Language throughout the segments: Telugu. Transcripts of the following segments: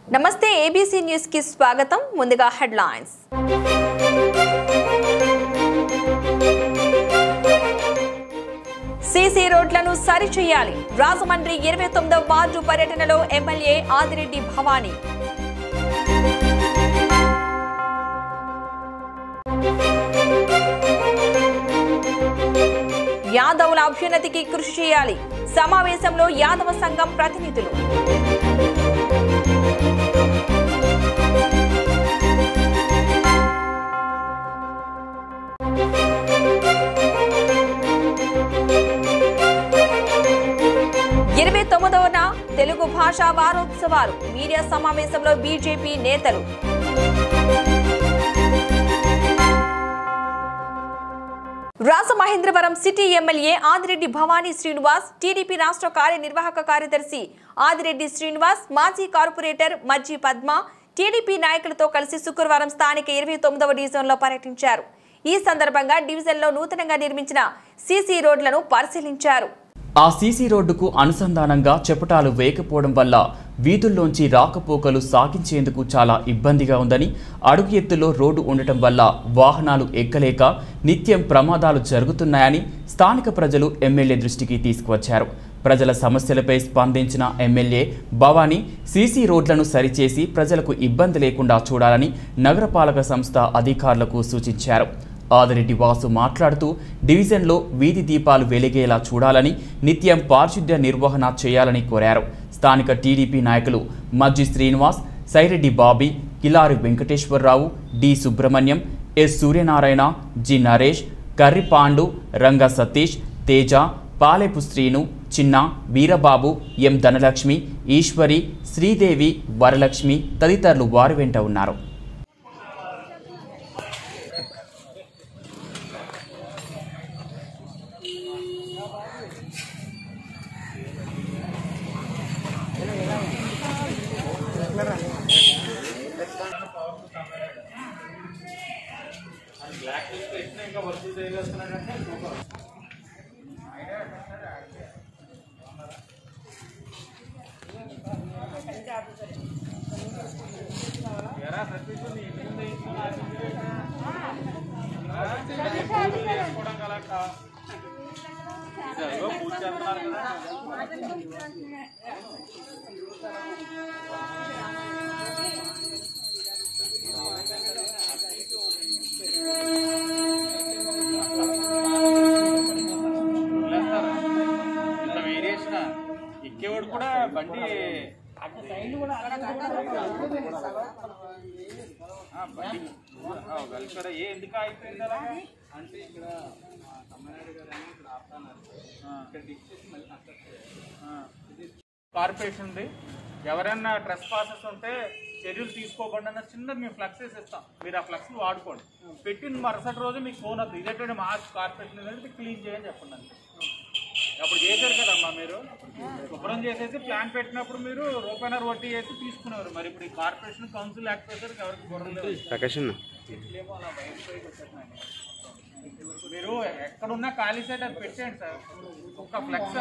నమస్తే ఏబీసీ న్యూస్ కి స్వాగతం. ముందుగా హెడ్లైన్స్. సీసీ రోడ్లను సరిచేయాలి. రాజమండ్రి 29వ వార్డు పర్యటనలో ఎమ్మెల్యే ఆదిరెడ్డి భవానీ. యాదవుల అభ్యున్నతికి కృషి చేయాలి. సమావేశంలో యాదవ సంఘం ప్రతినిధులు. తెలుగు భాషా వారోత్సవాలు. మీడియా సమావేశంలో బీజేపీ నేతలు. Rajamahendravaram city MLA Adireddy Bhavani Srinivas, TDP రాష్ట్ర కార్యనిర్వాహక కార్యదర్శి ఆదిరెడ్డి శ్రీనివాస్, మాజీ కార్పొరేటర్ మజ్జి పద్మ టీడీపీ నాయకులతో కలిసి శుక్రవారం స్థానిక 29వ డివిజన్లో పర్యటించారు. ఈ సందర్భంగా డివిజన్లో నూతనంగా నిర్మించిన సీసీ రోడ్లను పరిశీలించారు. ఆ సీసీ రోడ్డుకు అనుసంధానంగా చెపటాలు వేయకపోవడం వల్ల వీధుల్లోంచి రాకపోకలు సాగించేందుకు చాలా ఇబ్బందిగా ఉందని, అడుగు ఎత్తులో రోడ్డు ఉండటం వల్ల వాహనాలు ఎక్కలేక నిత్యం ప్రమాదాలు జరుగుతున్నాయని స్థానిక ప్రజలు ఎమ్మెల్యే దృష్టికి తీసుకువచ్చారు. ప్రజల సమస్యలపై స్పందించిన ఎమ్మెల్యే భవానీ సీసీ రోడ్లను సరిచేసి ప్రజలకు ఇబ్బంది లేకుండా చూడాలని నగరపాలక సంస్థ అధికారులకు సూచించారు. ఆదిరెడ్డి వాసు మాట్లాడుతూ డివిజన్లో వీధి దీపాలు వెలిగేలా చూడాలని, నిత్యం పారిశుద్ధ్య నిర్వహణ చేయాలని కోరారు. స్థానిక టీడీపీ నాయకులు Majji Srinivas, Saireddy Bobby, Kilari Venkateswararao, D Subrahmanyam, S Suryanarayana, G Naresh, Karri Pandu, Ranga Satish, Teja, Palepu Srinu, చిన్న, వీరబాబు, ఎం ధనలక్ష్మి, ఈశ్వరి, శ్రీదేవి, వరలక్ష్మి తదితరులు వారి వెంట ఉన్నారు. ఎక్కేవాడు కూడా బండి ఇక్కడ ఎందుకు అయిపోయింది అలా అంటే ఇక్కడ తమిళనాడు గారు ఇక్కడ ఆపుతున్నారు. ఇక్కడ డిస్కస్ మళ్ళీ కార్పొరేషన్ ఎవరైనా ట్రెస్ పాసెస్ ఉంటే చర్యలు తీసుకోకుండా చిన్న మేము ఫ్లక్స్ ఇస్తాం, మీరు ఆ ఫ్లక్స్ వాడుకోండి. పెట్టిన మరుసటి రోజు మీకు ఫోన్ అవుతుంది, ఇదేంటంటే మా కార్పొరేషన్ అనేది క్లీన్ చేయని చెప్పండి అంతే. అప్పుడు చేశారు కదమ్మా, మీరు శుభ్రం చేసేసి ప్లాన్ పెట్టినప్పుడు మీరు రూపాయన్నర వడ్డీ వేసి తీసుకున్నారు. మరి ఇప్పుడు ఈ కార్పొరేషన్ కౌన్సిల్ లేకపోతే ఎవరికి బుర్రలేదు. అలా బయటకు వచ్చేస్తున్నాయి. మీరు ఎక్కడున్నా ఖాళీ సైడ్ అది పెట్టేయండి సార్. ఒక్క ఫ్లెక్స్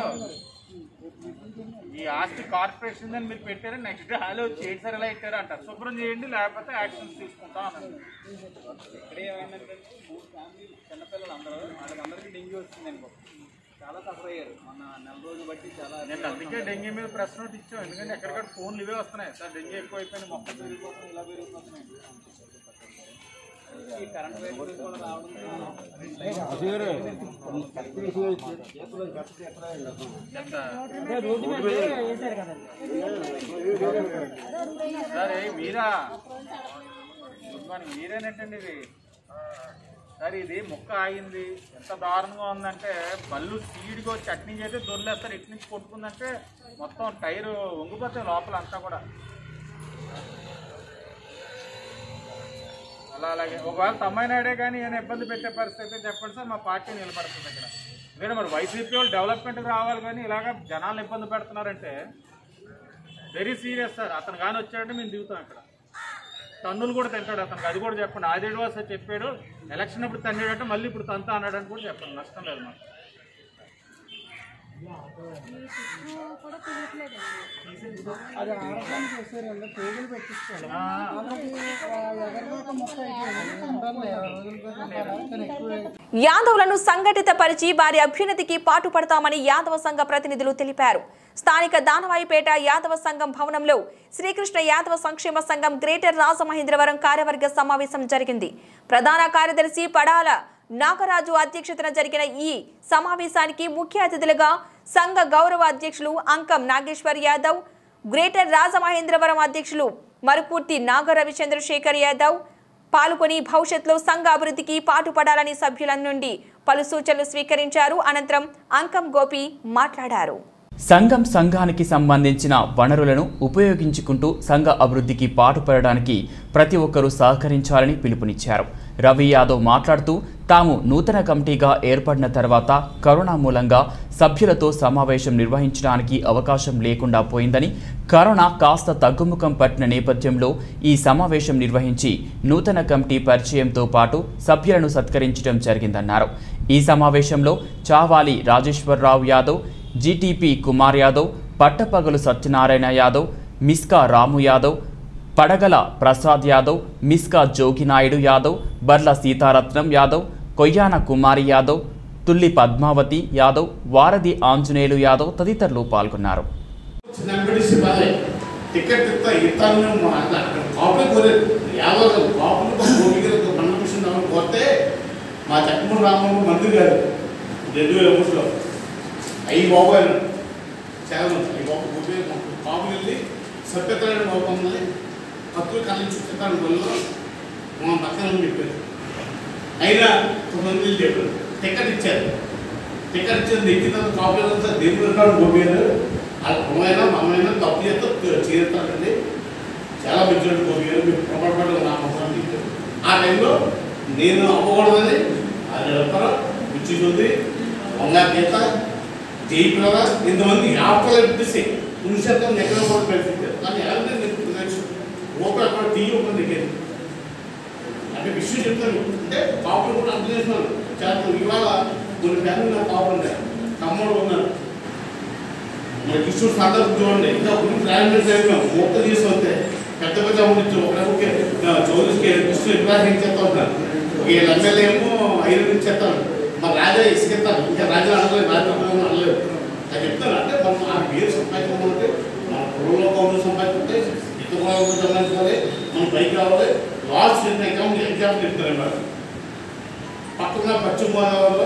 ఈ ఆస్తి కార్పొరేషన్ అని మీరు పెట్టారు, నెక్స్ట్ డే హాలో చేయండి సార్ ఎలా ఇచ్చారు అంటారు. శుభ్రం చేయండి, లేకపోతే యాక్షన్స్ తీసుకుంటాం అన్నారు. ఇక్కడ ఏమైందంటే 3 ఫ్యామిలీలు చిన్నపిల్లలు అందరూ, వాళ్ళకందరికీ డెంగ్యూ వచ్చింది. చాలా సఫర్ అయ్యారు మొన్న నెల రోజులు బట్టి. చాలా నేను అందుకే డెంగ్యూ మీద ప్రెస్ నోట్ ఇచ్చాం, ఎందుకంటే ఎక్కడికక్కడ ఫోన్లు ఇవే వస్తున్నాయి సార్. డెంగ్యూ ఎక్కువైపోయింది, మొక్కలు పెరిగిపోతున్నాయి, ఇలా పెరిగిపోతున్నాయి. ఈ కరెంట్ వైర్లు కూడా రావడం సరే. మీరా గుడ్ మార్నింగ్, మీరేనేటండి ఇది సార్? ఇది ముక్క ఆగింది, ఎంత దారుణంగా ఉందంటే బళ్ళు స్పీడ్గా చట్నీ చేస్తే దొర్లేస్తారు, ఇటు నుంచి కొట్టుకుందంటే మొత్తం టైరు వంగిపోతాయి లోపల అంతా కూడా. అలాగే ఒకవేళ తమ్మాయినాడే కానీ ఏమైనా ఇబ్బంది పెట్టే పరిస్థితి చెప్పండి సార్, మా పార్టీ నిలబడుతుంది ఇక్కడ. ఎందుకంటే మరి వైసీపీ వాళ్ళు డెవలప్మెంట్కి రావాలి, కానీ ఇలాగ జనాలను ఇబ్బంది పెడుతున్నారంటే వెరీ సీరియస్ సార్. అతను కానీ వచ్చాడంటే మేము దిగుతాం ఇక్కడ. తన్నులు కూడా తింటాడు అతనికి, అది కూడా చెప్పండి. ఆదిరెడ్డి వాసు చెప్పాడు ఎలక్షన్ అప్పుడు తన్నాడంటే మళ్ళీ ఇప్పుడు తంతా అన్నాడని కూడా చెప్పండి, నష్టం లేదు మాకు. యాదవులను సంఘటితపరిచి వారి అభ్యున్నతికి పాటుపడతామని యాదవ సంఘ ప్రతినిధులు తెలిపారు. స్థానిక దానవాయిపేట యాదవ సంఘం భవనంలో శ్రీకృష్ణ యాదవ సంక్షేమ సంఘం గ్రేటర్ రాజమహేంద్రవరం కార్యవర్గ సమావేశం జరిగింది. ప్రధాన కార్యదర్శి పడాల నాగరాజు అధ్యక్షతన జరిగిన ఈ సమావేశానికి ముఖ్య అతిథులుగా సంఘ గౌరవ అధ్యక్షులు అంకం నాగేశ్వర్ యాదవ్, గ్రేటర్ రాజమహేంద్రవరం అధ్యక్షులు మరుకుర్తి నాగరవిచంద్రశేఖర్ యాదవ్ పాల్గొని భవిష్యత్తులో సంఘ అభివృద్ధికి పాటుపడాలని సభ్యుల నుండి పలు సూచనలు స్వీకరించారు. అనంతరం అంకం గోపి మాట్లాడారు. సంఘానికి సంబంధించిన వనరులను ఉపయోగించుకుంటూ సంఘ అభివృద్ధికి పాటుపడడానికి ప్రతి ఒక్కరూ సహకరించాలని పిలుపునిచ్చారు. రవి యాదవ్ మాట్లాడుతూ తాము నూతన కమిటీగా ఏర్పడిన తర్వాత కరోనా మూలంగా సభ్యులతో సమావేశం నిర్వహించడానికి అవకాశం లేకుండా పోయిందని, కరోనా కాస్త తగ్గుముఖం పట్టిన నేపథ్యంలో ఈ సమావేశం నిర్వహించి నూతన కమిటీ పరిచయంతో పాటు సభ్యులను సత్కరించడం జరిగిందన్నారు. ఈ సమావేశంలో చావాలి రాజేశ్వరరావు యాదవ్, జీటీపీ కుమార్ యాదవ్, పట్టపగలు సత్యనారాయణ యాదవ్, మిస్కా రాము యాదవ్, పడగల ప్రసాద్ యాదవ్, మిస్కా జోగినాయుడు యాదవ్, బర్ల సీతారత్నం యాదవ్, కొయ్యాన కుమారి యాదవ్, తుల్లి పద్మావతి యాదవ్, వారధి ఆంజనేయులు యాదవ్ తదితరులు పాల్గొన్నారు. అవి బాగోయాను చాలా మంది కాపులు వెళ్ళి సభ్యతలను బాగుందని హక్కులు కలిసి చిత్తాన్ని వల్ల మా పక్కన చెప్పారు. అయినా కొంతమంది చెప్పారు టికెట్ ఇచ్చారు. టికెట్ ఇచ్చింది ఎక్కిన తర్వాత కాపులంతా దేవుడు ఉంటాడు గోపిగారు. వాళ్ళ కుమైనా మమ్మైనా తప్పు చేస్తే చేరుతారండి. చాలా మంచి గోపిగారు మీరు పొరపాటు నా మొత్తం ఇచ్చారు. ఆ టైంలో నేను అవ్వకూడదని అది చెప్పారు. పిచ్చిది వంగా గీత జైప్రద ఇంతమంది యాపలు పెట్టేసి పురుషత్వం ఎక్కడ కూడా పెడుతుంటారు. కానీ ఎవరైనా ఓపెన్ అక్కడ టీ ఓపెన్ దగ్గర అంటే విషయం చెప్తాను. అంటే కాపులు కూడా అర్థం చేస్తున్నాను. చాలా ఇవాళ కొన్ని ఫ్యామిలీ నాకు కాపులు ఉంటాయి. తమ్ముడు ఉన్నారు. మన కృష్ణుడు సందర్భం చూడండి. ఇంకా కొన్ని ప్రయాణం చదివాం మొత్తం చేసి వస్తే పెద్ద పెద్ద ఉండొచ్చు. ఒకరికి చౌదరికి కృష్ణుడు విగ్రహం చేస్తూ ఉంటారు. వీళ్ళ ఎమ్మెల్యే ఏమో 5 నుంచి చేస్తాను. మరి రాజా ఇసుకెత్తాను. ఇంకా రాజా అనలేదు, రాజా అనలేదు. అది చెప్తాను. అంటే మనం ఆ పేరు సంపాదించుకుంటే మన పొలంలో కౌలు సంపాదించుకుంటే ఇతర సంపాదించుకోవాలి. మనం పైకి రావాలి. లాస్ట్ ఎగ్జామ్ చెప్తారు. పక్కన పశ్చిమ గోదావరిలో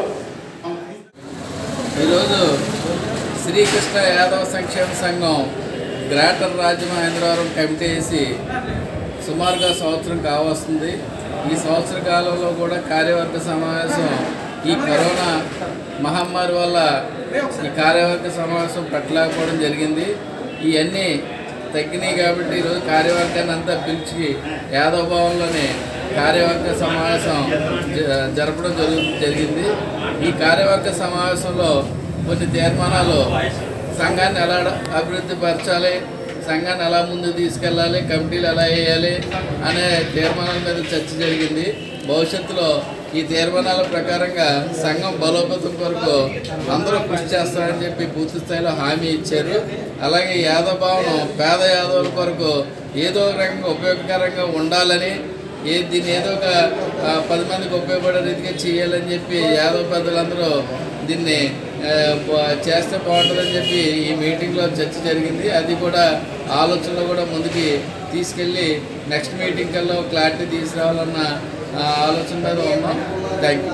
ఈరోజు శ్రీకృష్ణ యాదవ సంక్షేమ సంఘం గ్రేటర్ రాజమహేంద్రవరం కమిటీ వేసి సుమారుగా సంవత్సరం కావస్తుంది. ఈ సంవత్సర కాలంలో కూడా కార్యవర్గ సమావేశం ఈ కరోనా మహమ్మారి వల్ల ఈ కార్యవర్గ సమావేశం పెట్టలేకపోవడం జరిగింది. ఇవన్నీ తగ్గినాయి కాబట్టి ఈరోజు కార్యవర్గాన్ని అంతా పిలిచి యాదవ భవన్లోనే కార్యవర్గ సమావేశం జరపడం జరిగింది. ఈ కార్యవర్గ సమావేశంలో కొన్ని తీర్మానాలు సంఘాన్ని ఎలా అభివృద్ధి పరచాలి, సంఘాన్ని ఎలా ముందుకు తీసుకెళ్ళాలి, కమిటీలు ఎలా వేయాలి అనే తీర్మానాల మీద చర్చ జరిగింది. భవిష్యత్తులో ఈ తీర్మానాల ప్రకారంగా సంఘం బలోపేతం కొరకు అందరూ కృషి చేస్తారని చెప్పి పూర్తి స్థాయిలో హామీ ఇచ్చారు. అలాగే యాదవ భవనం పేద యాదవుల కొరకు ఏదో ఒక రకంగా ఉపయోగకరంగా ఉండాలని, దీన్ని ఏదో ఒక 10 మందికి ఉపయోగపడే రీతిగా చేయాలని చెప్పి యాదవ పెద్దలందరూ దీన్ని చేస్తే బాగుంటుందని చెప్పి ఈ మీటింగ్లో చర్చ జరిగింది. అది కూడా ఆలోచనలో కూడా ముందుకి తీసుకెళ్ళి నెక్స్ట్ మీటింగ్ కల్లా క్లారిటీ తీసుకురావాలన్న ఆలోచన మీద ఉన్నాం. Thank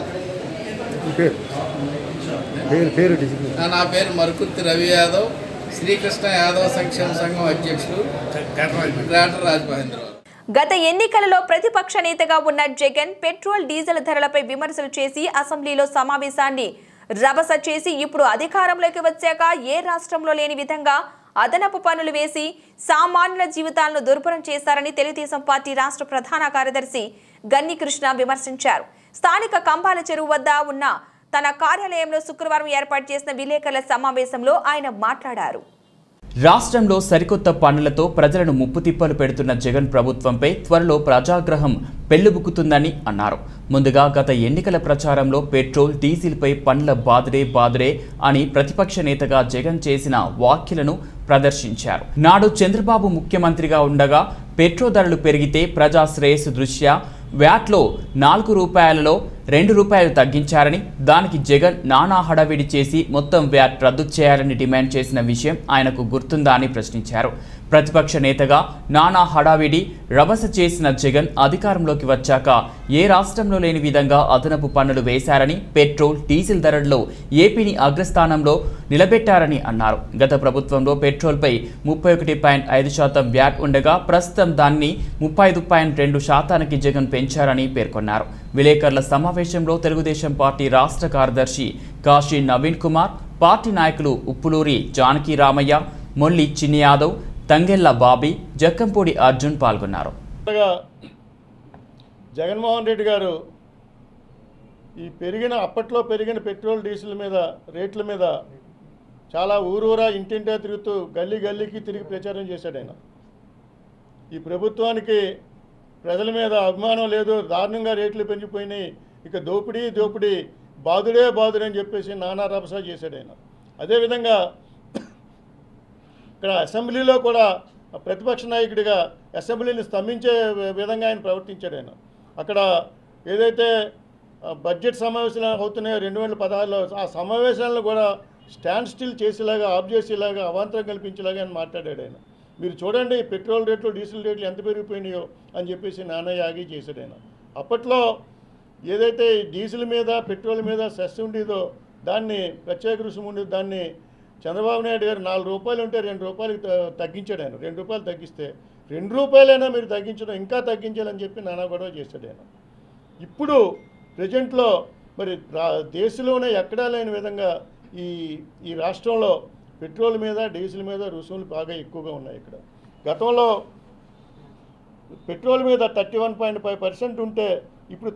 you. నా పేరు మరుకుర్తి రవి యాదవ్, శ్రీకృష్ణ యాదవ సంక్షేమ సంఘం అధ్యక్షుడు, గ్రేటర్ రాజమహేంద్రవరం. గత ఎన్నికలలో ప్రతిపక్ష నేతగా ఉన్న జగన్ పెట్రోల్ డీజిల్ ధరలపై విమర్శలు చేసి అసెంబ్లీలో సమావేశాన్ని రభస చేసి ఇప్పుడు అధికారంలోకి వచ్చాక ఏ రాష్ట్రంలో లేని విధంగా అదనపు పన్నులు వేసి సామాన్యుల జీవితాలను దుర్భరం చేశారని తెలుగుదేశం పార్టీ రాష్ట్ర ప్రధాన కార్యదర్శి గన్ని కృష్ణ విమర్శించారు. స్థానిక కంబాల చెరువు వద్ద ఉన్న తన కార్యాలయంలో శుక్రవారం ఏర్పాటు చేసిన విలేకరుల సమావేశంలో ఆయన మాట్లాడారు. రాష్ట్రంలో సరికొత్త పన్నులతో ప్రజలను ముప్పుతిప్పలు పెడుతున్న జగన్ ప్రభుత్వంపై త్వరలో ప్రజాగ్రహం పెళ్లుబుకుతుందని అన్నారు. ముందుగా గత ఎన్నికల ప్రచారంలో పెట్రోల్, డీజిల్పై పన్నుల బాదుడే అని ప్రతిపక్ష నేతగా జగన్ చేసిన వ్యాఖ్యలను ప్రదర్శించారు. నాడు చంద్రబాబు ముఖ్యమంత్రిగా ఉండగా పెట్రోల్ ధరలు పెరిగితే ప్రజా శ్రేయస్సు దృష్ట్యా వ్యాట్లో 4 రూపాయలలో 2 రూపాయలు తగ్గించారని, దానికి జగన్ నానా హడావిడి చేసి మొత్తం వ్యాట్ రద్దు చేయాలని డిమాండ్ చేసిన విషయం ఆయనకు గుర్తుందా అని ప్రశ్నించారు. ప్రతిపక్ష నేతగా నానా హడావిడి రభస చేసిన జగన్ అధికారంలోకి వచ్చాక ఏ రాష్ట్రంలో లేని విధంగా అదనపు పన్నులు వేశారని, పెట్రోల్, డీజిల్ ధరల్లో ఏపీని అగ్రస్థానంలో నిలబెట్టారని అన్నారు. గత ప్రభుత్వంలో పెట్రోల్పై 31.5% వ్యాట్ ఉండగా ప్రస్తుతం దాన్ని 35.2%కి జగన్ పెంచారని పేర్కొన్నారు. విలేకరుల సమావేశంలో తెలుగుదేశం పార్టీ రాష్ట్ర కార్యదర్శి కాశీ నవీన్ కుమార్, పార్టీ నాయకులు ఉప్పులూరి జానకి రామయ్య, మొల్లి చిన్ని యాదవ్, తంగెళ్ల బాబీ, జక్కంపూడి అర్జున్ పాల్గొన్నారు. జగన్మోహన్ రెడ్డి గారు ఈ అప్పట్లో పెరిగిన పెట్రోల్, డీజిల్ మీద రేట్ల మీద చాలా ఊరూరా ఇంటింటా తిరుగుతూ గల్లీకి తిరిగి ప్రచారం చేశాడు. ఆయన ఈ ప్రభుత్వానికి ప్రజల మీద అభిమానం లేదు, దారుణంగా రేట్లు పెంచిపోయినాయి, ఇక దోపిడీ బాదుడే అని చెప్పేసి నానా రభస చేశాడు ఆయన. అదేవిధంగా ఇక్కడ అసెంబ్లీలో కూడా ప్రతిపక్ష నాయకుడిగా అసెంబ్లీని స్తంభించే విధంగా ఆయన ప్రవర్తించాడు. ఆయన అక్కడ ఏదైతే బడ్జెట్ సమావేశాలు అవుతున్నాయో 2016లో ఆ సమావేశాలను కూడా స్టాండ్ స్టిల్ చేసేలాగా, ఆఫ్ చేసేలాగా, అవాంతరం కల్పించేలాగా ఆయన మాట్లాడాడు. ఆయన మీరు చూడండి పెట్రోల్ రేట్లు, డీజిల్ రేట్లు ఎంత పెరిగిపోయినాయో అని చెప్పేసి నానా యాగి చేశాడు. ఆయన అప్పట్లో ఏదైతే డీజిల్ మీద, పెట్రోల్ మీద సెస్ ఉండేదో దాన్ని ప్రత్యేక రుసుము ఉండేది, దాన్ని చంద్రబాబు నాయుడు గారు 4 రూపాయలు ఉంటే 2 రూపాయలకి తగ్గించాడు. ఆయన 2 రూపాయలు తగ్గిస్తే 2 రూపాయలైనా మీరు తగ్గించడం, ఇంకా తగ్గించాలని చెప్పి నానా గొడవ చేశాడు. ఆయన ఇప్పుడు ప్రజెంట్లో మరి దేశంలోనే ఎక్కడా లేని విధంగా ఈ రాష్ట్రంలో పెట్రోల్ మీద, డీజిల్ మీద రుసుములు బాగా ఎక్కువగా ఉన్నాయి. ఇక్కడ గతంలో పెట్రోల్ మీద 31.5% ఉంటే ఇప్పుడు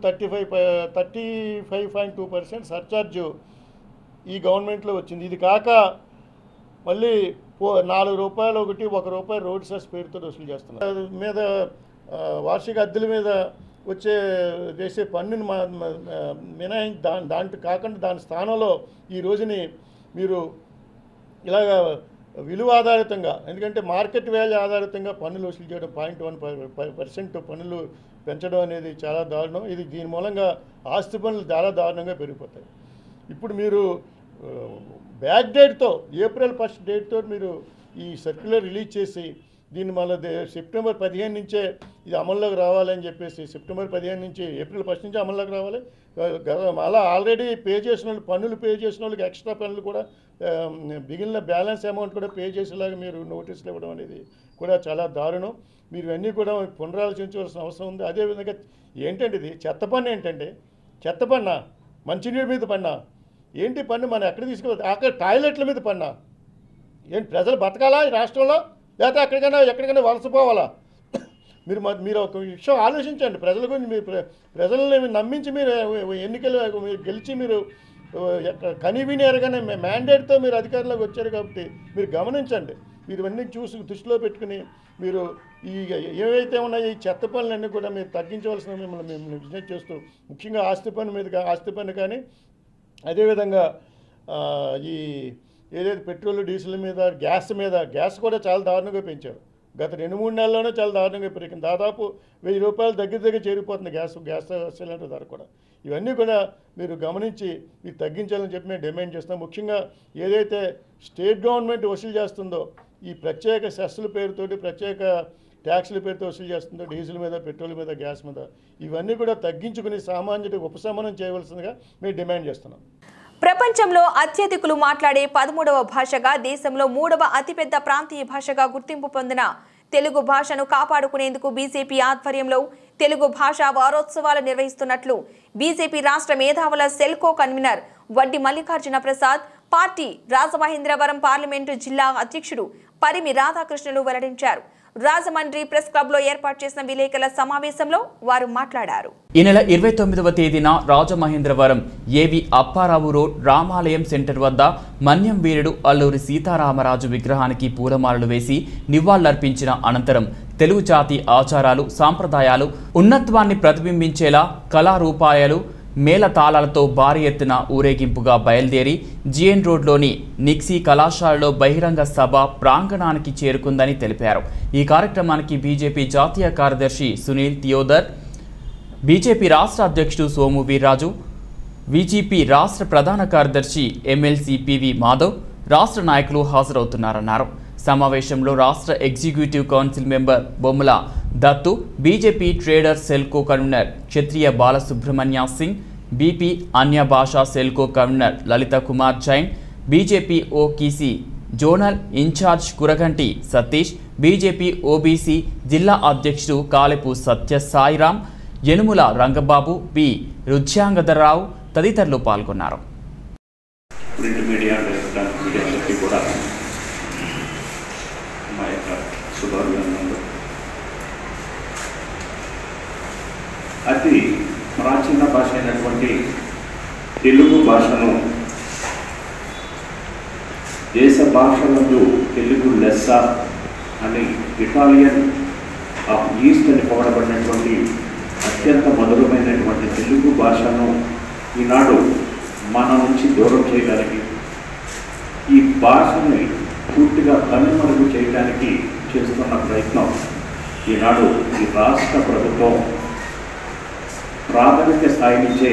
35.2% సర్చార్జు ఈ గవర్నమెంట్లో వచ్చింది. ఇది కాక మళ్ళీ 4 రూపాయలు ఒకటి, 1 రూపాయి రోడ్ సెస్ పేరుతో వసూలు చేస్తున్నారు. మీద వార్షిక అద్దెల మీద వేసే పన్నుని మినహాయించి దాంట్లో కాకుండా దాని స్థానంలో ఈ రోజుని మీరు ఇలాగ విలువ ఆధారితంగా, ఎందుకంటే మార్కెట్ వాల్యూ ఆధారితంగా పన్నులు వసూలు చేయడం 0.1% పన్నులు పెంచడం అనేది చాలా దారుణం. దీని మూలంగా ఆస్తి పన్నులు చాలా దారుణంగా పెరిగిపోతాయి. ఇప్పుడు మీరు బ్యాక్ డేట్తో April 1 డేట్తో మీరు ఈ సర్క్యులర్ రిలీజ్ చేసి దీన్ని మళ్ళీ సెప్టెంబర్ 15 నుంచే ఇది అమల్లోకి రావాలని చెప్పేసి, సెప్టెంబర్ 15 నుంచి April 1 నుంచి అమల్లోకి రావాలి. అలా ఆల్రెడీ పన్నులు పే చేసిన వాళ్ళకి ఎక్స్ట్రా పన్నులు కూడా మిగిలిన బ్యాలెన్స్ అమౌంట్ కూడా పే చేసేలాగా మీరు నోటీసులు ఇవ్వడం అనేది కూడా చాలా దారుణం. మీరు ఇవన్నీ కూడా పునరాలోచించవలసిన అవసరం ఉంది. అదేవిధంగా ఏంటంటే ఇది చెత్త పన్ను ఏంటంటే, చెత్త పన్నా, మంచినీటి మీద పన్నా, ఏంటి పన్ను మనం ఎక్కడ తీసుకెళ్తాం? అక్కడ టాయిలెట్ల మీద పన్నా. ఏంటి ప్రజలు బతకాలా ఈ రాష్ట్రంలో, లేకపోతే ఎక్కడికైనా వలసపోవాలా? మీరు ఒక విషయం ఆలోచించండి. ప్రజల గురించి ప్రజల్ని నమ్మించి మీరు ఎన్నికలు మీరు గెలిచి మీరు కనివిని ఎరగానే మ్యాండేట్తో మీరు అధికారంలోకి వచ్చారు కాబట్టి మీరు గమనించండి. మీరు ఇవన్నీ దృష్టిలో పెట్టుకుని మీరు ఏవైతే ఉన్నాయో ఈ చెత్త పనులన్నీ కూడా మీరు తగ్గించవలసిన మిమ్మల్ని విజ్ఞప్తి చేస్తూ, ముఖ్యంగా ఆస్తి పన్ను కానీ అదేవిధంగా ఏదైతే పెట్రోల్, డీజిల్ మీద, గ్యాస్ కూడా చాలా దారుణంగా పెంచారు. గత 2-3 నెలల్లోనే చాలా దారుణంగా పెరిగింది. దాదాపు 1000 రూపాయలు దగ్గర చేరిపోతుంది గ్యాస్ సిలిండర్ ధర కూడా. ఇవన్నీ కూడా మీరు గమనించి మీరు తగ్గించాలని చెప్పి మేము డిమాండ్ చేస్తాం. ముఖ్యంగా ఏదైతే స్టేట్ గవర్నమెంట్ వసూలు చేస్తుందో ఈ ప్రత్యేక సెస్సుల పేరుతోటి, ప్రత్యేక ట్యాక్సుల పేరుతో వసూలు చేస్తుందో డీజిల్ మీద, పెట్రోల్ మీద, గ్యాస్ మీద, ఇవన్నీ కూడా తగ్గించుకుని సామాన్యుడికి ఉపశమనం చేయవలసిందిగా మేము డిమాండ్ చేస్తున్నాం. ప్రపంచంలో అత్యధికులు మాట్లాడే 13వ భాషగా, దేశంలో 3వ అతిపెద్ద ప్రాంతీయ భాషగా గుర్తింపు పొందిన తెలుగు భాషను కాపాడుకునేందుకు బీజేపీ ఆధ్వర్యంలో తెలుగు భాషా వారోత్సవాలు నిర్వహిస్తున్నట్లు బీజేపీ రాష్ట్ర మేధావుల cell co convener Vaddi Mallikarjuna Prasad, party Rajamahendravaram parliament జిల్లా అధ్యక్షుడు పరిమి రాధాకృష్ణులు వెల్లడించారు. రాజమండ్రి ప్రెస్ క్లబ్ లో ఏర్పాటు చేసిన విలేకరుల సమావేశంలో వారు మాట్లాడారు. ఈ నెల 29వ తేదీన రాజమహేంద్రవరం ఏవి అప్పారావు రోడ్ రామాలయం సెంటర్ వద్ద మన్యం వీరుడు అల్లూరి సీతారామరాజు విగ్రహానికి పూలమాలలు వేసి నివాళులర్పించిన అనంతరం తెలుగు జాతి ఆచారాలు సాంప్రదాయాలు ఉన్నత్వాన్ని ప్రతిబింబించేలా కళారూపాయాలు మేళతాళాలతో భారీ ఎత్తున ఊరేగింపుగా బయలుదేరి జిఎన్ రోడ్లోని నిక్సీ కళాశాలలో బహిరంగ సభ ప్రాంగణానికి చేరుకుందని తెలిపారు. ఈ కార్యక్రమానికి బీజేపీ జాతీయ కార్యదర్శి సునీల్ థియోదర్, బీజేపీ రాష్ట్ర అధ్యక్షుడు సోము వీర్రాజు, బీజేపీ రాష్ట్ర ప్రధాన కార్యదర్శి ఎమ్మెల్సీ పివి మాధవ్, రాష్ట్ర నాయకులు హాజరవుతున్నారన్నారు. సమావేశంలో రాష్ట్ర executive council member Bommala Dattu, BJP trader cell co convener Kshatriya Balasubrahmanya Singh, BP అన్య భాషా cell co convener Lalitha Kumar Jain, BJP OBC zonal incharge Kuraganti Satish, BJP OBC జిల్లా అధ్యక్షుడు కాలెపు సత్యసాయిరాం, యనుముల రంగబాబు, పి రుచ్యాంగధరరావు తదితరులు పాల్గొన్నారు. ప్రింట్ మీడియా మీడియాలకి కూడా మా యొక్క శుభాభినందనలు. అతి ప్రాచీన భాష అయినటువంటి తెలుగు భాషను దేశ భాషలందు తెలుగు లెస్స అని ఇటాలియన్ ఆఫ్ ఈస్ట్ అని పొగడబడినటువంటి అత్యంత మధురమైనటువంటి తెలుగు భాషను ఈనాడు మన నుంచి దూరం చేయడానికి, ఈ భాషని పూర్తిగా కనుమరుగు చేయడానికి చేస్తున్న ప్రయత్నం ఈనాడు ఈ రాష్ట్ర ప్రభుత్వం ప్రాథమిక స్థాయి నుంచే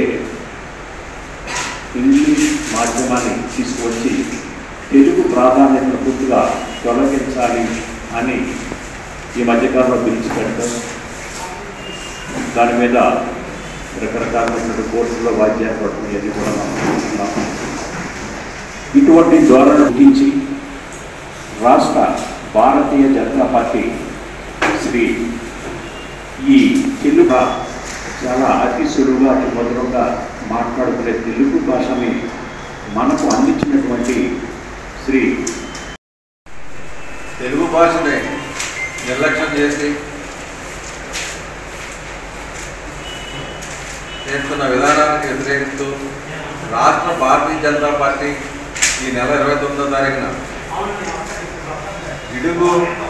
ఇంగ్లీష్ మాధ్యమాన్ని తీసుకువచ్చి తెలుగు ప్రాధాన్యతను పూర్తిగా తొలగించాలి అని ఈ మధ్యకాలంలో పిలిచిపెట్టడం, దాని మీద రకరకాలైనటువంటి కోర్సులో వాద్యాపడటం ఇవన్నీ కూడా మనం చూస్తున్నాం. ఇటువంటి ధోరణి గురించి రాష్ట్ర భారతీయ జనతా పార్టీ శ్రీ ఈ తెలుగు చాలా అతి సులువుగా అతి మధురంగా మాట్లాడుకునే తెలుగు భాషని మనకు అందించినటువంటి శ్రీ తెలుగు భాషని నిర్లక్ష్యం చేసి చేస్తున్న విధానానికి వ్యతిరేకిస్తూ రాష్ట్ర భారతీయ జనతా పార్టీ ఈ నెల 29వ తారీఖున ఇడుగు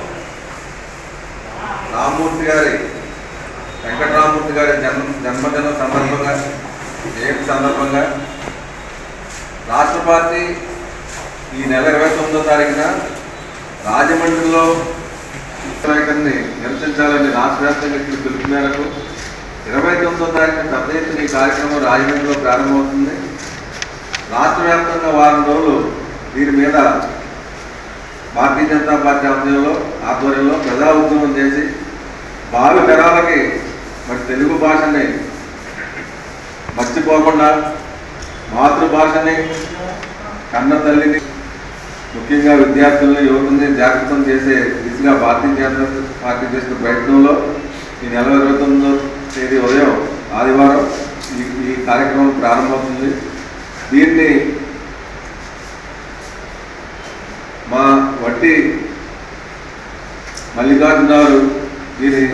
రామ్మూర్తి గారి వెంకటరామూర్తి గారి జన్మదిన సందర్భంగా జయంతి సందర్భంగా రాష్ట్ర పార్టీ ఈ నెల 29వ తారీఖున రాజమండ్రిలో నాయకుడిని నిరసించాలని రాష్ట్ర వ్యాప్తంగా పిలుపు మేరకు 29వ తారీఖున పెద్ద ఎత్తున ఈ కార్యక్రమం రాజమండ్రిలో ప్రారంభమవుతుంది. రాష్ట్ర వ్యాప్తంగా వారం రోజులు దీని మీద భారతీయ జనతా పార్టీ ఆధ్వర్యంలో ప్రజా ఉద్యమం చేసి భావి తరాలకి మరి తెలుగు భాషని మర్చిపోకుండా మాతృభాషని కన్న తల్లిని ముఖ్యంగా విద్యార్థులను యువకుల్ని జాగృతం చేసే దిశగా భారతీయ జనతా పార్టీ చేసిన ప్రయత్నంలో ఈ నెల 29వ తేదీ ఉదయం ఆదివారం ఈ కార్యక్రమం ప్రారంభమవుతుంది. దీన్ని మా వట్టి మల్లికార్జునారు దీని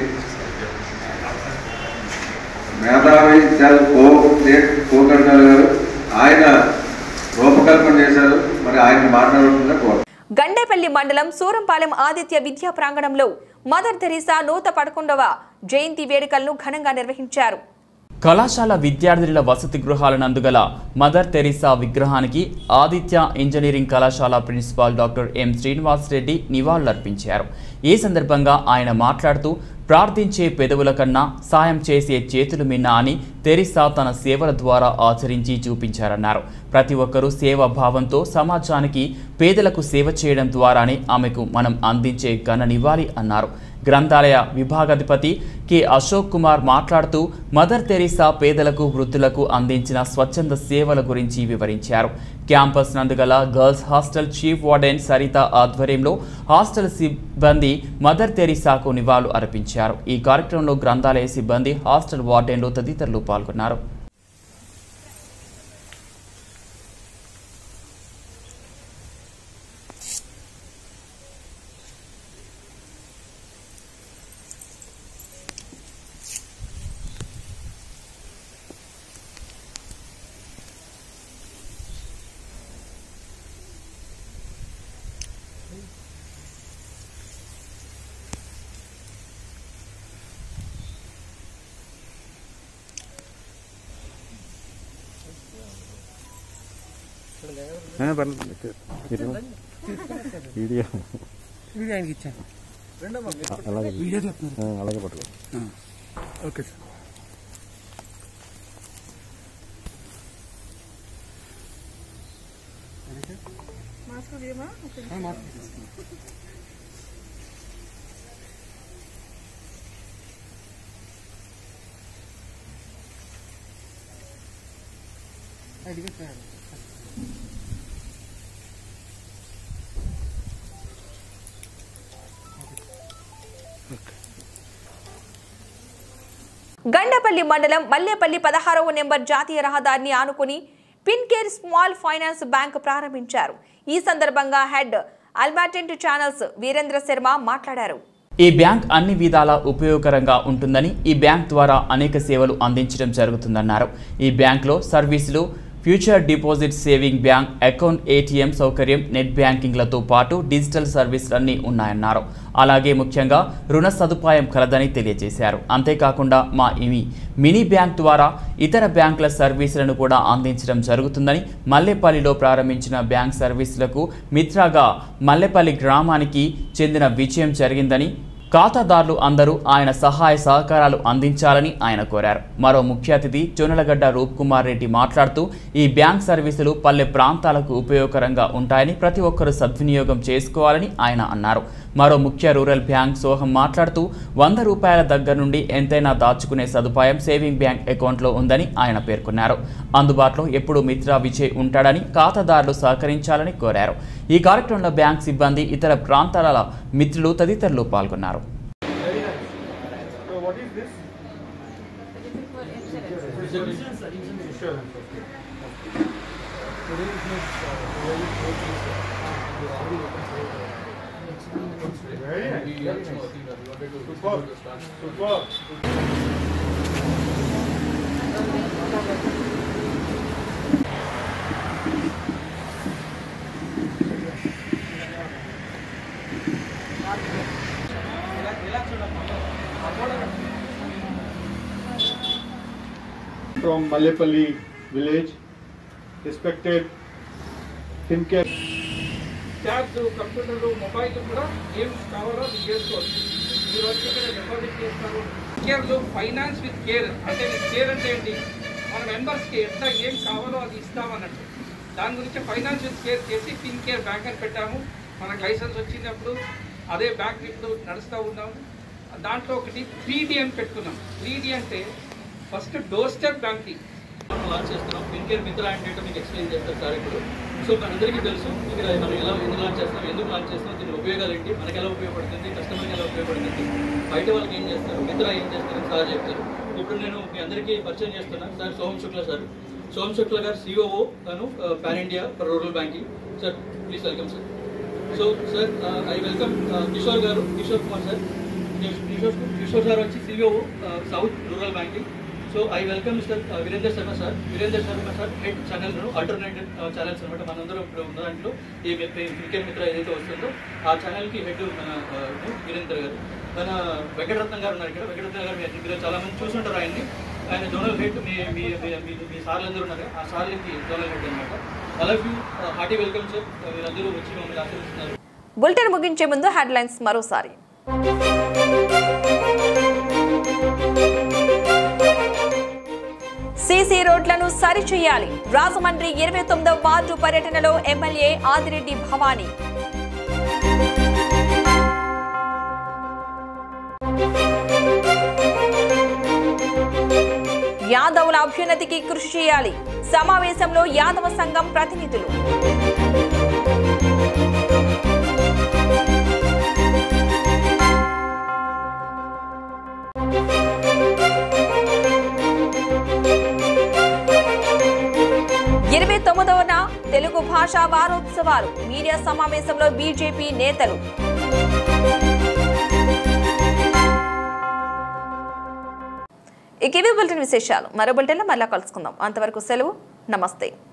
మేధావి కోకర్గారు గారు ఆయన రూపకల్పన చేశారు. మరి ఆయన మాట్లాడుతుందా కోరు. గండేపల్లి మండలం సూరంపాలెం ఆదిత్య విద్యా ప్రాంగణంలో మదర్ తెరీసా 111వ జయంతి వేడుకలను ఘనంగా నిర్వహించారు. కళాశాల విద్యార్థుల వసతి గృహాలనందుగల మదర్ తెరీసా విగ్రహానికి ఆదిత్య ఇంజనీరింగ్ కళాశాల principal doctor M Srinivas Reddy నివాళులర్పించారు. ఈ సందర్భంగా ఆయన మాట్లాడుతూ ప్రార్థించే పెదవుల కన్నా సాయం చేసే చేతులు మిన్నా అని తెరీసా తన సేవల ద్వారా ఆచరించి చూపించారన్నారు. ప్రతి ఒక్కరూ సేవా భావంతో సమాజానికి పేదలకు సేవ చేయడం ద్వారానే ఆమెకు మనం అందించే ఘన నివాళి అన్నారు. గ్రంథాలయ విభాగాధిపతి కె అశోక్ కుమార్ మాట్లాడుతూ మదర్ తెరీసా పేదలకు వృద్ధులకు అందించిన స్వచ్ఛంద సేవల గురించి వివరించారు. క్యాంపస్ నందుగల girls hostel chief warden Saritha ఆధ్వర్యంలో హాస్టల్ సిబ్బంది మదర్ తెరీసాకు నివాళులు అర్పించారు. ఈ కార్యక్రమంలో గ్రంథాలయ సిబ్బంది, హాస్టల్ వార్డెన్లు తదితరులు పాల్గొన్నారు. వీడియో ఆయనకి ఇచ్చాను. అలాగే వీడియో చెప్తున్నారు. అలాగే పట్టుకో. Okay sir. గండపల్లి మండలం మల్లేపల్లి 16వ నెంబర్ జాతీయ రహదారిని ఆనుకుని పిన్కేర్ స్మాల్ ఫైనాన్స్ బ్యాంక్ ప్రారంభించారు. ఈ సందర్భంగా head alternate channels Virendra Sharma మాట్లాడారు. ఈ బ్యాంక్ అన్ని విధాలా ఉపయోగకరంగా ఉంటుందని, ఈ బ్యాంక్ ద్వారా అనేక సేవలు అందించడం జరుగుతుందన్నారు. ఈ బ్యాంక్లో సర్వీసులు, future deposit saving bank account, ATM సౌకర్యం, నెట్ బ్యాంకింగ్లతో పాటు డిజిటల్ సర్వీసులన్నీ ఉన్నాయన్నారు. అలాగే ముఖ్యంగా రుణ సదుపాయం కలదని తెలియజేశారు. అంతేకాకుండా ఈ మినీ బ్యాంక్ ద్వారా ఇతర బ్యాంకుల సర్వీసులను కూడా అందించడం జరుగుతుందని, మల్లేపల్లిలో ప్రారంభించిన బ్యాంక్ సర్వీసులకు మిత్రాగా మల్లేపల్లి గ్రామానికి చెందిన విజయం జరిగిందని, ఖాతాదారులు అందరూ ఆయన సహాయ సహకారాలు అందించాలని ఆయన కోరారు. మరో ముఖ్య అతిథి జొన్నలగడ్డ రూప్ కుమార్ రెడ్డి మాట్లాడుతూ ఈ బ్యాంక్ సర్వీసులు పల్లె ప్రాంతాలకు ఉపయోగకరంగా ఉంటాయని, ప్రతి ఒక్కరూ సద్వినియోగం చేసుకోవాలని ఆయన అన్నారు. మరో ముఖ్య రూరల్ బ్యాంక్ సోహం మాట్లాడుతూ 100 రూపాయల దగ్గర నుండి ఎంతైనా దాచుకునే సదుపాయం సేవింగ్ బ్యాంక్ అకౌంట్లో ఉందని ఆయన పేర్కొన్నారు. అందుబాటులో ఎప్పుడు మిత్రా విజయ్ ఉంటాడని, ఖాతాదారులు సహకరించాలని కోరారు. ఈ కార్యక్రమంలో బ్యాంక్ సిబ్బంది, ఇతర ప్రాంతాల మిత్రులు తదితరులు పాల్గొన్నారు. From Mallepalli village, respected Pincare. Tabs, కంప్యూటర్లు, మొబైల్ కూడా ఏం కావాలో అది చేసుకోవచ్చు. మీరు వచ్చి ఇక్కడ డిపాజిట్ చేస్తారు. కేర్లో ఫైనాన్స్ విత్ కేర్ అంటే కేర్ అంటే ఏంటి, మన మెంబర్స్కి ఎట్లా ఏం కావాలో అది ఇస్తామన్నట్టు. దాని గురించి ఫైనాన్స్ విత్ కేర్ చేసి పిన్ కేర్ బ్యాంక్ అని పెట్టాము. మనకు లైసెన్స్ వచ్చినప్పుడు అదే బ్యాంక్ ఇప్పుడు నడుస్తూ ఉన్నాము. దాంట్లో ఒకటి 3D అని పెట్టుకున్నాం. 3D అంటే first doorstep banking launch చేస్తున్నాం. పిన్ కేర్ మిత్ర అంటే మీకు ఎక్స్ప్లెయిన్ చేస్తారు సార్ ఇప్పుడు. సో మనందరికీ తెలుసు ఇక్కడ మనం ఎలా ఎందుకు లాంచ్ చేస్తాం, ఎందుకు లాంచ్ చేస్తాం, దీని ఉపయోగాలు ఏంటి, మనకి ఎలా ఉపయోగపడుతుంది, కస్టమర్కి ఎలా ఉపయోగపడుతుంది, బయట వాళ్ళకి ఏం చేస్తారు, మిత్ర ఏం చేస్తారు సార్ చెప్తారు. ఇప్పుడు నేను మీ అందరికీ పరిచయం చేస్తున్నాను సార్ సోహం శుక్లా సార్. సోహం శుక్లా గారు సిఓఓ, తను pan India for rural banking. Sir please welcome sir. So sir I welcome Kishore గారు, కిషోర్ కుమార్ సార్. కిషోర్ సార్ వచ్చి COO south rural banking. So I welcome mister Virendra Sharma sir. Virendra Sharma sir head channel alternative channels అనమాట. మనందరం ఇప్పుడు ఉన్న దాంట్లో ఈ పిన్కేర్ మిత్ర ఏదైతే వస్తుందో ఆ ఛానల్కి హెడ్ మన వీరేంద్ర గారు. మన వెంకటరత్నం గారు ఉన్నారు ఇక్కడ. వెంకటరత్నం గారు మీరు చాలా మంది చూసుంటారు ఆయన్ని. ఆయన జోనల్ హెడ్. మీ సార్లు అందరూ ఉన్నారు, ఆ సార్లకి జోనల్ హెడ్ అనమాట. All of you hearty welcome sir. మీరందరూ వచ్చి మమ్మల్ని ఆశీర్వదిస్తున్నారు. బులెటిన్ ముగించే ముందు హెడ్లైన్స్ మరోసారి. సీసీ రోడ్లను సరిచేయాలి. రాజమండ్రి 29వ వార్డు పర్యటనలో ఎమ్మెల్యే ఆదిరెడ్డి భవానీ. యాదవుల అభ్యున్నతికి కృషి చేయాలి. సమావేశంలో యాదవ సంఘం ప్రతినిధులు. తెలుగు భాషా వారోత్సవాలు. మీడియా సమావేశంలో బీజేపీ నేతలు. ఇవి బులెటిన్ విశేషాలు. మరో బులెటిన్లో మళ్ళా కలుసుకుందాం. అంతవరకు సెలవు. నమస్తే.